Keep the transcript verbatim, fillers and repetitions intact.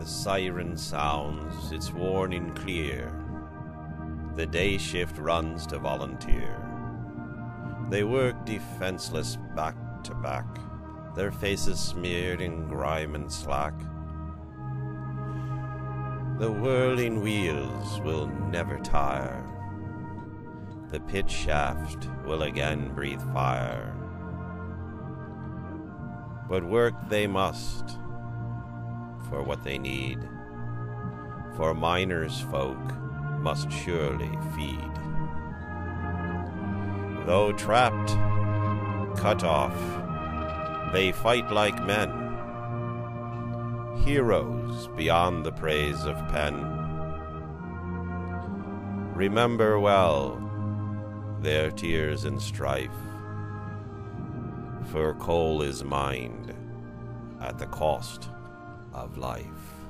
The siren sounds its warning clear. The day shift runs to volunteer. They work defenseless back to back, their faces smeared in grime and slack. The whirling wheels will never tire. The pit shaft will again breathe fire. But work they must for what they need, for miners' folk must surely feed. Though trapped, cut off, they fight like men, heroes beyond the praise of pen. Remember well their tears and strife, for coal is mined at the cost of life.